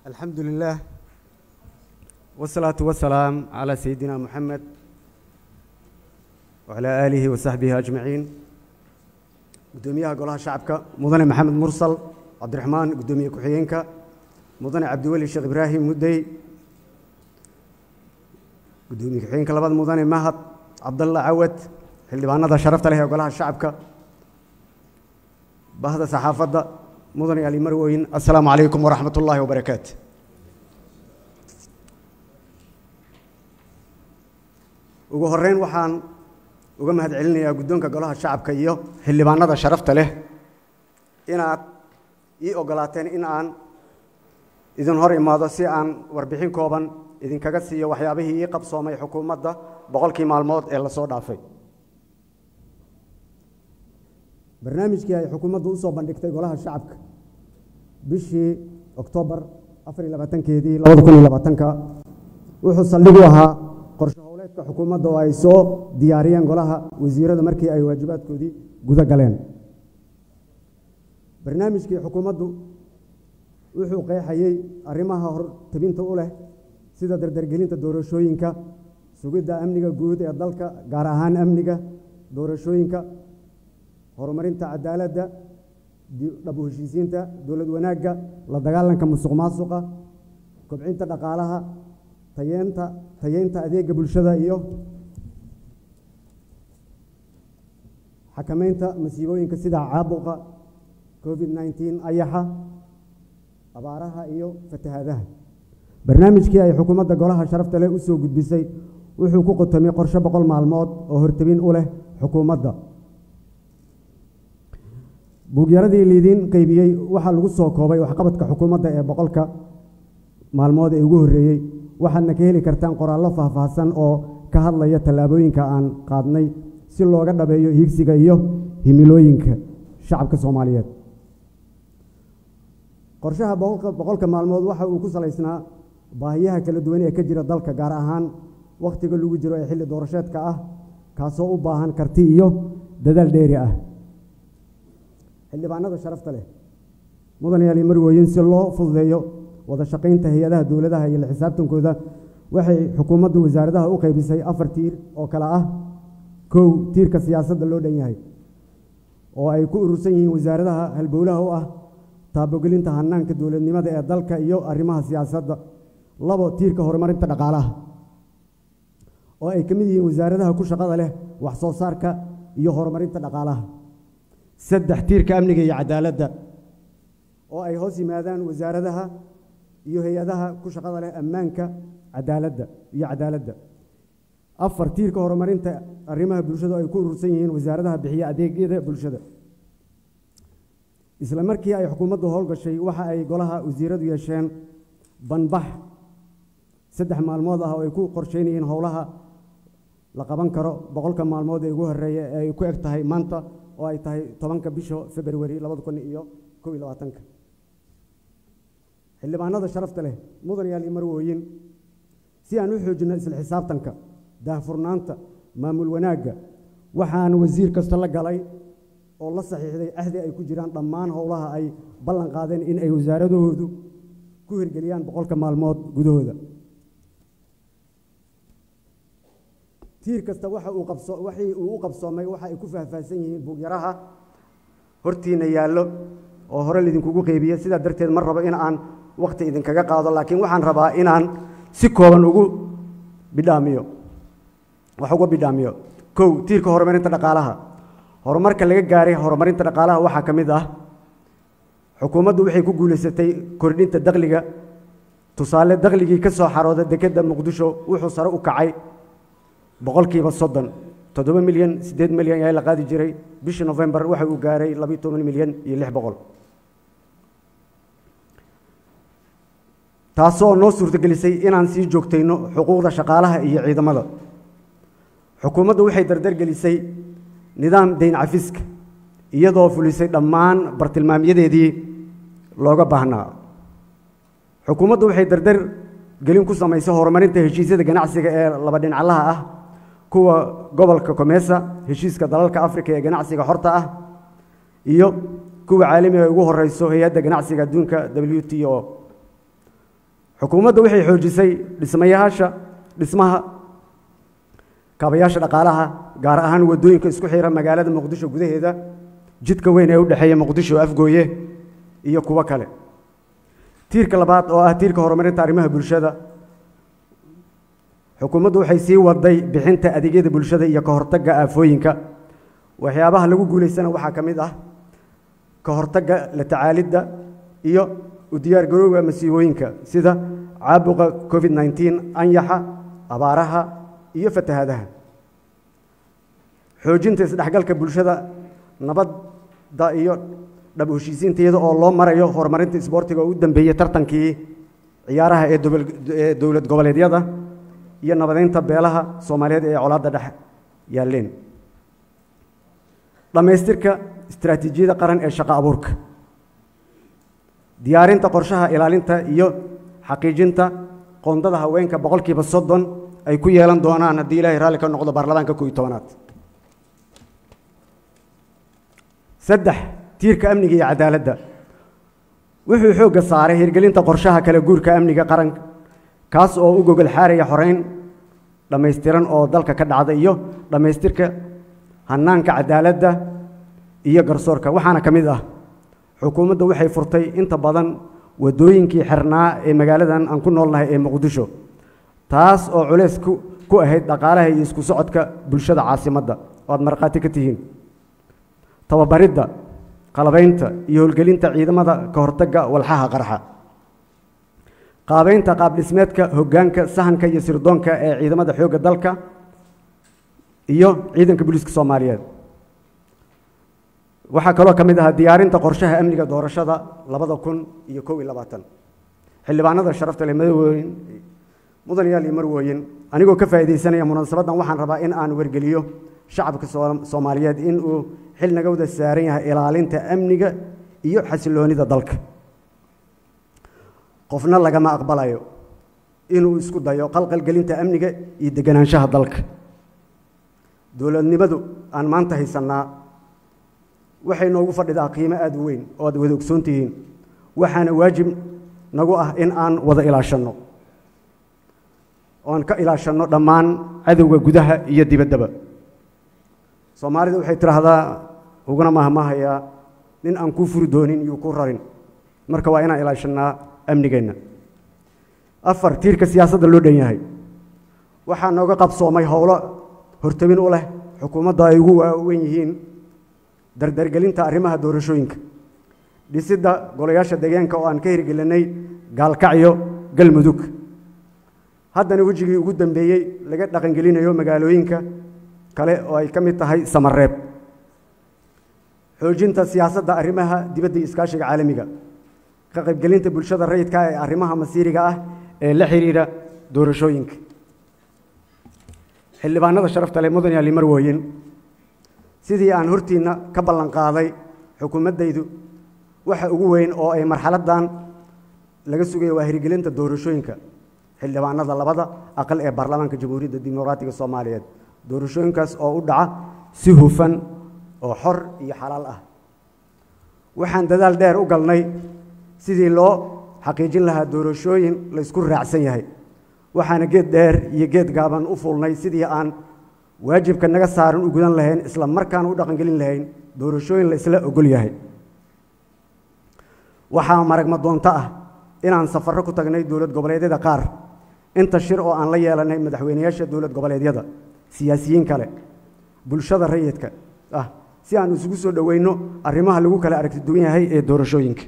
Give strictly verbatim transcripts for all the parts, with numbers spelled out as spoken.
الحمد لله والصلاة والسلام على سيدنا محمد وعلى آله وصحبه أجمعين. قدوميها قولها شعبك مدن محمد مرسل عبد الرحمن قدومي كحيينك مدن عبد الولي الشيخ إبراهيم مدي قدومي كحيينك لبعض مدن مهد عبد الله عود اللي بعنا شرفت له قولها شعبك بهذا صحافة مدن علي مروين. السلام عليكم ورحمة الله وبركاته. ugu horeyn waxaan uga mahad celinayaa guddoonka golaha shacabka iyo xildhibaanada sharafta leh inaad ii ogolaateen in aan idin hor imaado si aan warbixin kooban idinkaga siiyo waxyaabihii ii qabsoomay xukuumadda boqolkii maalmood ee la soo dhaafay. barnaamijkii ay xukuumaddu u soo bandhigtay golaha shacabka bishii Oktoobar afar iyo labaatankeedii labada kun iyo labaatanka wuxuu saldhig u ahaa qorshe howleedka xukuumadda oo ay soo diyaariyeen golaha wasiirada markii ay waajibaadkoodii guda galeen. barnaamijkii xukuumaddu wuxuu qeexayay arrimaha hortabinta u leh sida dardargelinta doorashooyinka, sugidda amniga guud ee dalka gaar ahaan amniga doorashooyinka, horumarinta cadaaladda, dhab u heshiisiinta, dowlad wanaagga, la dagaalanka musuqmaasuqa, kobcinta dhaqaalaha, tayeenta tayeenta adeegga bulshada iyo xakamaynta masiibooyinka sida caabuqa covid nineteen, ayaxa, abaaraha iyo fatahaadaha. barnaamijkii ay xukuumadda golaha sharafta leh u soo gudbisay wuxuu ku qotomay qorshe boqol maalmood oo hortabin u leh xukuumadda. buugyaradii liidin qaybiyey waxaa lagu soo koobay waxqabadka xukuumadda ee boqolka maalmood ee ugu horreeyey, waxaadna ka heli kartaan qoraallo faahfaahsan oo ka hadlaya tallaabooyinka aan qaadnay si looga dhabeeyo higsiga iyo himilooyinka shacabka Soomaaliyeed. qorshaha boqolka boqolka maalmood waxa uu ku salaysnaa baahiyaha kala duwan ee ka jira dalka, gaar ahaan wakhtiga lagu jiro ee xilli doorasheedka ah kaasoo u baahan karti iyo dadaal dheeri ah. xildhibaanada sharafta leh mudanayaal marwooyin, si loo fududeeyo wada shaqaynta hay'adaha dowladaha iyo la xisaabtankooda waxay xukuumaddu wasaaradaha u qaybisay afar tiir oo kala ah: kow, tiirka siyaasadda loo dhan yahay oo ay ku urursan yihiin wasaaradaha halbowlaha u ah taabogelinta hannaanka dowladnimada ee dalka iyo arrimaha siyaasadda; labo, tiirka horumarinta dhaqaalaha oo ay ka mid yihiin wasaaradaha ku shaqada leh wax soo saarka iyo horumarinta dhaqaalaha; saddex, tiirka amniga iyo cadaaladda oo ay hoos yimaadaan wasaaradaha iyo hay-adaha ku shaqada leh ammaanka cadaaladda iyo cadaaladda; afar, tiirka horumarinta arrimaha bulshada oo ay ku urursan yihiin wasaaradaha bixiya adeegyada bulshada. isla markii ay xukuumaddu howlgashay waxa ay golaha wasiiradu yeesheen banbax saddex maalmood ah oo ay ku qorsheynayeen howlaha la qaban karo boqolka maalmood ee ugu horreeya ee ay ku eg tahay maanta oo ay tahay tobanka bisha February labada kun iyo kow iyo labaatanka. xildhibaanada sharafta leh mudanayaal iyo marwooyin, si aan u xoojino isla xisaabtanka, daahfurnaanta, maamul wanaagga, waxaan wasiir kasta la galay oo la saxiixday ahdi ay ku jiraan dhammaan howlaha ay ballan qaadeen in ay wasaaradahoodu ku hirgeliyaan boqolka maalmood gudahooda. tiir kasta waxa uu qabso waxii uu u qabsoomay waxa ay ku faahfaahsan yihiin buugyaraha hortiina yaallo oo hore lidinkugu qeybiye. sidaa darteed ma rabo in aan waqti idinkaga qaado, laakiin waxaan rabaa inaan si kooban ugu bidhaamiyo wax uga bidhaamiyo. kow, tiirka horumarinta dhaqaalaha. horumarka laga gaaray horumarinta dhaqaalaha waxaa ka mid ah xukuumaddu waxay ku guulaysatay kordhinta dakhliga. tusaale, dakhligii ka soo xarooda dekedda muqdisho wuxuu sare u kacay boqolkiiba soddon, toddoba milyan siddeed milyan ayaa la qaadi jiray, bishii November waxa uu gaaray labiyo toban milyan iyo lix boqol, taasoo noo suurtagelisay inaan sii joogtayno xuquuqda shaqaalaha iyo ciidamada. xukuumaddu waxay dardargelisay nidaam dayn cafiska iyadoo fulisay dhammaan bartilmaamyadeedii looga baahnaa. xukuumaddu waxay dardar gelin ku samaysay horumarinta heshiisyada ganacsiga ee laba dhinaclaha ah, kuwa gobolka Komesa, heshiiska dalalka Afrika ee ganacsiga xorta ah, iyo kuwa caalamiga ugu horeyso hay'adda ganacsiga adduunka W T O. xukuumaddu waxay xoojisay dhismayaasha dhismaha kaabayaasha dhaqaalaha gaar ahaan wadooyinka isku xira magaalada muqdisho gudaheeda jidka weyn ee u dhaxeeya muqdisho afgooye iyo kuwa kale tiirka labaad oo ah tiirka horumarinta arrimaha bulshada xukuumaddu waxay sii waday bixinta adeegyada bulshada iyo ka hortagga aafooyinka waxyaabaha lagu guuleysana waxaa ka mid ah ka hortagga la tacaalidda iyo u diyaar garowga masiibooyinka sida caabuqa covid nineteen anyaxa abaaraha iyo fatahaadaha xoojinta isdhexgalka bulshada nabadda iyo dhab u heshiisiinta iyada oo loo marayo horumarinta isboortiga oo u dambeeyay tartankii ciyaaraha ee dowlad goboleedyada iyo nabadeynta beelaha Soomaaliyeed ee colaadda dhex yaaleen dhamaystirka istiraatiijiyada qaran ee shaqo abuurka diyaarinta qorshaha ilaalinta iyo xaqiijinta qoondada haweenka boqolkiiba soddon ay ku yeelan doonaan haddii Ilaahay raalli ka noqdo baarlamaanka koob iyo tobanaad saddex tiirka amniga iyo cadaaladda wuxuu xoogga saaray hirgelinta qorshaha kala guurka amniga qaranka kaas oo u gogol xaaraya xoreyn dhammaystiran oo dalka ka dhacda iyo dhammaystirka hannaanka cadaaladda iyo garsoorka waxaana ka mid ah xukuumadda waxay furtay inta badan wadooyinkii xirnaa ee magaaladan aan ku noolnahay ee muqdisho taas oo culays ku ahayd dhaqaalaha iyo isku socodka bulshada caasimadda oo aad marqaati ka tihiin tababaridda qalabaynta iyo howlgelinta ciidamada ka hortagga walxaha qarxa qaabaynta qaab dhismeedka hoggaanka sahanka iyo sirdoonka ee ciidamada xoogga dalka iyo ciidanka booliiska Soomaaliyeed waxaa kaloo ka mid ah diyaarinta qorshaha amniga doorashada labada kun iyo kow iyo labaatan xildhibaanada sharafta leh madaxweyne mudanayaal iyo marwooyin anigoo ka faa'iideysanaya munaasabadan waxaan rabaa in aan wargeliyo shacabka Soomaaliyeed in uu xil naga wada saaran yahay ilaalinta amniga iyo xasiloonida dalka qofna lagama aqbalayo inuu isku dayo qalqal gelinta amniga iyo deganaanshaha dalka dowladnimadu aan maanta haysanaa waxay noogu fadhidaa qiimo aad u weyn oo aad wada ogsoon tihiin waxaana waajib nagu ah in aan wada ilaashanno oon ka ilaashanno dhammaan cadowga gudaha iyo dibaddaba Soomaalidu waxay tiraahdaa uguna mahmahayaa nin aan ku furi doonin iyo ku rarin marka waa inaan ilaashanaa amnigeena afar tiirka siyaasadda loo dhan yahay waxaa nooga qabsoomay howlo hortabin u leh xukuumadda ay ugu waaweyn yihiin dardargelinta arrimaha doorashooyinka dhisidda golayaasha deegaanka oo aan ka hirgelinay gaalkacyo galmudug haddana wejigii ugu dambeeyey laga dhaqangelinayo magaalooyinka kale oo ay ka mid tahay Samareeb xoojinta siyaasadda arrimaha dibadda iskaashiga caalamiga ka qaybgelinta bulshada rayidka ee arrimaha masiiriga ah ee la xiriira doorashooyinka xildhibaanada sharafta leh mudanayaal marwooyin sidii aan hortiina ka ballan qaaday xukuumaddaydu waxa ugu weyn oo ay marxaladan laga sugay waa hirgelinta doorashooyinka xildhibaanada labada aqal ee baarlamaanka jamhuuriyadda dimuqraadiga Soomaaliyeed doorashooyinkaas oo u dhaca si hufan oo xor iyo xalaal ah waxaan dadaal dheer u galnay sidii loo xaqiijin lahaa doorashooyin la isku raacsan yahay waxaana geed dheer iyo geed gaaban u fulnay sidii aan waajibka naga saaran u gudan lahayn isla markaana u dhaqangelin lahayn doorashooyin la isla ogol yahay waxaa maragma doonto ah inaan safarro ku tagnay dowlad goboleedyada qaar inta shir oo aan la yeelanay madaxweynayaasha dowlad goboleedyada siyaasiyiin kale bulshada rayidka ah si aan isugu soo dhaweyno arrimaha lagu kala aragti duwan yahay ee doorashooyinka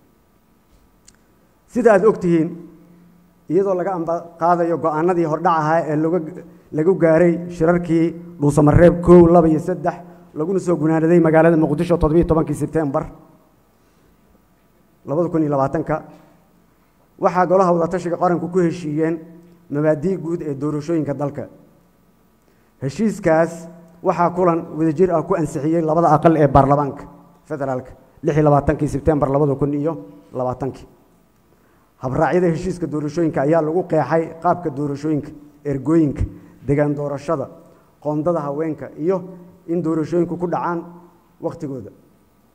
sida aad ogtihiin iyadoo laga amba qaadayo go'aanadii hordhac ahaa ee lagu gaaray shirarkii dhuusamareeb kow laba iyo saddex laguna soo gunaanaday magaalada muqdisho toddoba iyo tobankii Sebtembar labada kun iyo labaatanka waxaa golaha wadatashiga qaranku ku heshiiyeen mabaadi'i guud ee doorashooyinka dalka heshiiskaas waxaa kulan wadajir ah ku ansixiyay labada aqal ee baarlamaanka federaalka lix iyo labaatankii Sebtembar labada kun iyo labaatankii habraacyada heshiiska doorashooyinka ayaa lagu qeexay qaabka doorashooyinka ergooyinka deegaan doorashada qoondada haweenka iyo in doorashooyinku ku dhacaan waqtigooda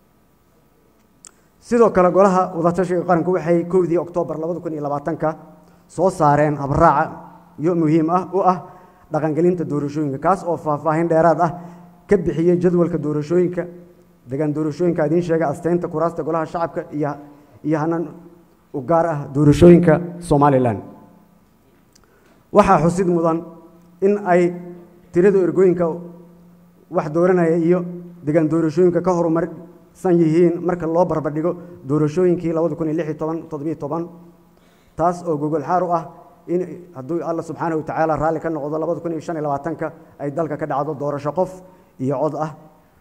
sidoo kale golaha wadatashiga qaranku waxay kowdii Oktoobar labada kun iyo labaatanka soo saareen habraaca iyo muhiim ah u ah dhaqangelinta doorashooyinka kaas oo faahfaahin dheeraad ah ka bixiyay jadwalka doorashooyinka deegaan doorashooyinka idin sheegay asteynta kuraasta golaha shacabka iyo iyo hanan u gaar ah doorashooyinka Somaliland waxaa xusid mudan in ay tirada ergooyinka wax dooranaya iyo deegaan doorashooyinka ka horumar san yihiin marka loo barbardhigo doorashooyinkii laba kun iyo lix iyo toban toddoba iyo toban taas oo gogol xaar u ah in hadduu Allah subxaanahu wa ta'ala raali ka noqdo laba kun iyo shan iyo labaatan ka ay dalka ka dhacdo doorasho qof iyo cod ah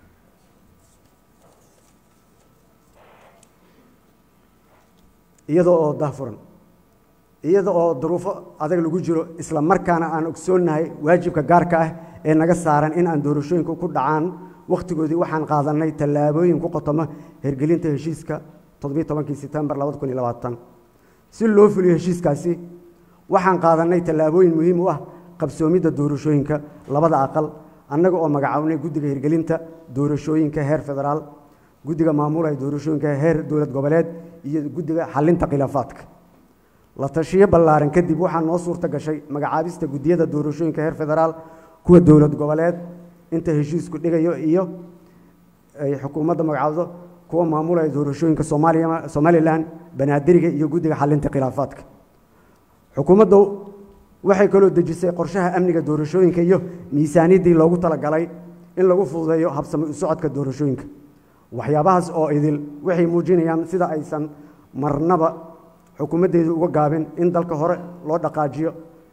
iyadoo oo dahfuran iyadoo oo duruufo adag lagu jiro isla markaana aan ogsoonahay waajibka gaarka ah ee naga saaran in aan doorashooyinku ku dhacaan waqtigoodii waxaan qaadanay tallaabooyin ku qotoma hirgelinta heshiiska toddoba iyo toban September laba kun iyo labaatan si loo fuliyo heshiiskaasi waxaan qaadanay tallaabooyin muhiim u ah qabsoomidda doorashooyinka labada aqal annaga oo magacaabnay guddiga hirgelinta doorashooyinka heer federaal guddiga maamulaya doorashooyinka heer dowlad goboleed iyo guddiga xalinta khilaafaadka la tashiyo ballaaran kadib waxaa noo suurta gashay magacaabista guddiyada doorashooyinka heer federaal kuwa dowlad goboleed inta heshiisku dhigayo iyo ay xukuumadda magacaabdo kuwa maamulaya doorashooyinka Soomaaliya Somaliland banaadiriga iyo guddiga xalinta khilaafaadka xukuumaddu waxay kaloo dejisay qorshaha amniga doorashooyinka iyo miisaaniyadii loogu talagalay in lagu fududeeyo habsami u socodka doorashooyinka waxyaabahaas oo idil waxay muujinayaan sida aysan marnaba xukuumaddeedu uga gaabin in dalka hore loo dhaqaajiyo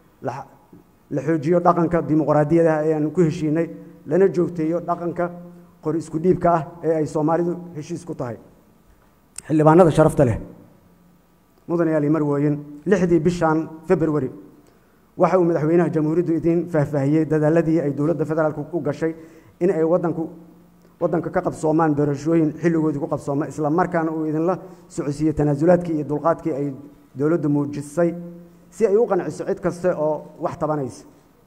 la xoojiyo dhaqanka dimuqraadiyadda ee aan ku heshiinay lana joogteeyo dhaqanka qori isku dhiibka ah ee ay Soomaalidu heshiis ku tahay xildhibaanada sharafta leh mudanayaal marwooyin lixdii bishan February waxa uu madaxweynaha jamhuuriyadda idin faahfaahiyay dadaaladii ay dowladda federaalku u gashay in ay wadanku wadanka ka qabsoomaan doorashooyin xilligoodii ku qabsooma isla markaana uu idinla socodsiiyay tanaasulaadkii iyo dulqaadkii ay dowladdu muujisay si ay u qanciso cid kasta oo wax tabanaysa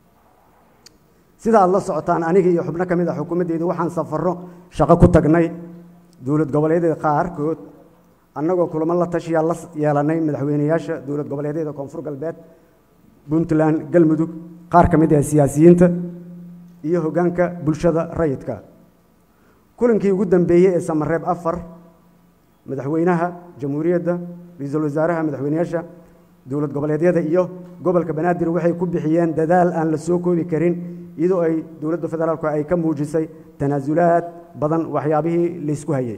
sida aad la socotaan aniga iyo xubno kamid ah xukuumaddeedu waxaan safarro shaqo ku tagnay dowlad goboleedyada qaarkood annagoo kulamo la tashiya la yeelanay madaxweynayaasha dowlad goboleedyada koonfur galbeed Puntland galmudug qaar kamid ah siyaasiyiinta iyo hoggaanka bulshada rayidka kulankii ugu dambeeyay ee Samareeb afar madaxweynaha jamhuuriyadda ra'iisul wasaaraha madaxweynayaasha dowlad goboleedyada iyo gobolka Banaadir waxay ku bixiyeen dadaal aan la soo koobi karin iyadoo ay dowladda federaalku ay ka muujisay tanaasulaad badan waxyaabihii la isku hayay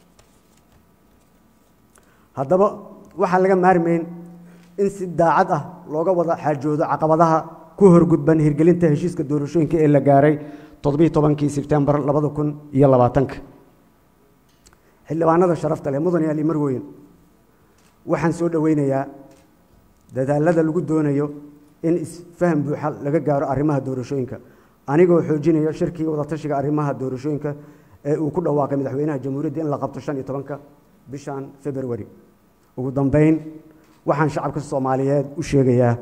haddaba waxa laga maarmeyn in si daacad ah looga wada xaajoodo caqabadaha ku horgudban hirgelinta heshiiska doorashooyinka ee la gaaray toddoba iyo toban September laba kun iyo labaatan xildhibaanada sharafta leh mudanayaal marwooyin waxaan soo dhaweynayaa dadaalada lagu doonayo in isfaham buuxa laga gaaro arrimaha doorashooyinka anigoo xoojinaya shirkii wada tashiga arrimaha doorashooyinka ee uu ku dhawaaqay madaxweynaha jamhuuriyadda in la qabto shan iyo toban bishan February ugu dambeyn waxaan shacabka Soomaaliyeed u sheegayaa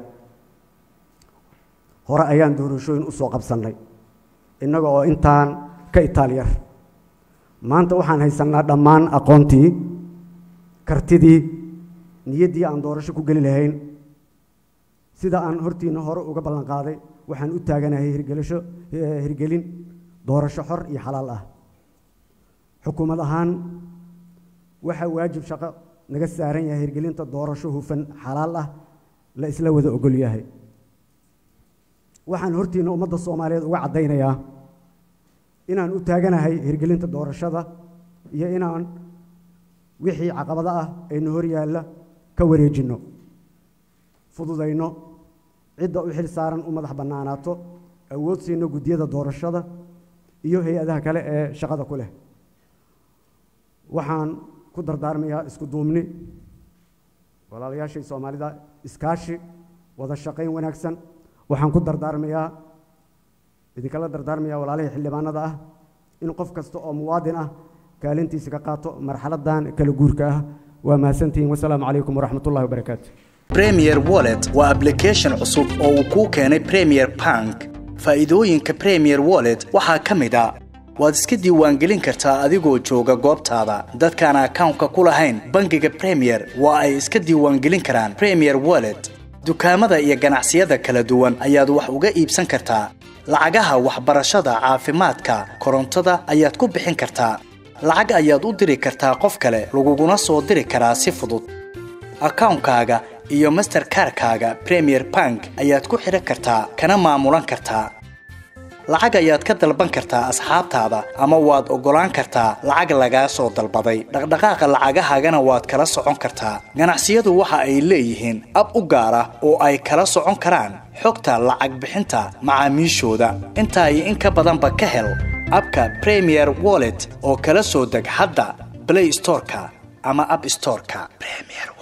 hore ayaan doorashooyin u soo qabsanay innaga oo intaan ka Itaaliyar maanta waxaan haysanaa dhammaan aqoontii kartidii niyaddii aan doorasho ku gali lahayn sida aan hortiina hore uga ballan qaaday waxaan u taaganahay hirgelisho hirgelin doorasho xor iyo xalaal ah xukuumad ahaan waxa waajib shaqo naga saaran yahay hirgelinta doorasho hufan xalaal ah la isla wada ogol yahay waxaan hortiina ummadda Soomaaliyeed uga cadeynayaa inaan u taaganahay hirgelinta doorashada iyo inaan wixii caqabada ah ee hor yaalla ka wareejino fududayno cidda u xil saaran u madax banaanaato awood siino guddiyada doorashada iyo hay'adaha kale ee shaqada ku leh waxaan ku dardaarmayaa isku duubni walaalayaashay Soomaalida iskaashi wada shaqayn wanaagsan waxaan ku dardaarmayaa idinkala dardaarmayaa walaalahay xildhibaanada ah in qof kasta oo muwaadin ah kaalintiisa ka qaato marxaladan kala guurka ah waa mahadsantihiin wasalaamu calaykum waraxmatullaahi wabarakaatu Premier Wallet waa application cusub oo uu ku keenay Premier Bank faa'iidooyinka Premier Wallet waxaa ka mid ah waad iska diiwaangelin kartaa adigoo jooga goobtaada dadkaan account-ka ku lahayn bangiga Premier waa ay iska diiwaangelin karaan Premier Wallet dukaamada iyo ganacsiyada kala duwan ayaad wax uga iibsan kartaa lacagaha waxbarashada caafimaadka korontada ayaad ku bixin kartaa lacag ayaad u diri kartaa qof kale laguguna soo diri karaa si fudud akaunkaaga iyo Mastercard-kaaga Premier Bank ayaad ku xiran kartaa kana maamulan kartaa lacag ayaad ka dalban kartaa asxaabtaada ama waad ogolaan kartaa lacag laga soo dalbaday dhaqdhaqaaqa lacagahaagana waad kala socon kartaa ganacsiyadu waxa ay leeyihiin ab u gaar ah oo ay kala socon karaan xogta lacag bixinta macaamiishooda inta ay in ka badanba ka hel abka Premier Wallet oo kala soo deg hadda Play Store-ka ama App Store-ka Premier